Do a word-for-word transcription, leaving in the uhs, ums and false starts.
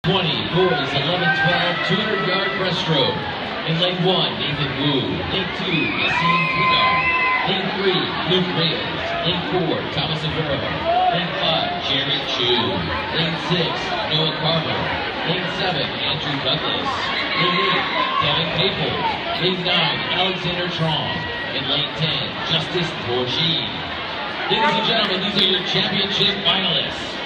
twenty, boys, eleven twelve, two hundred yard breaststroke. In lane one, Nathan Wu. Lane two, Yassine Pudar. Lane three, Luke Reyes. Lane four, Thomas Avero. Lane five, Jerry Chu. Lane six, Noah Carver. Lane seven, Andrew Douglas. Lane eight, Devin Caples. Lane nine, Alexander Trong. In lane ten, Justice Borgi. Ladies and gentlemen, these are your championship finalists.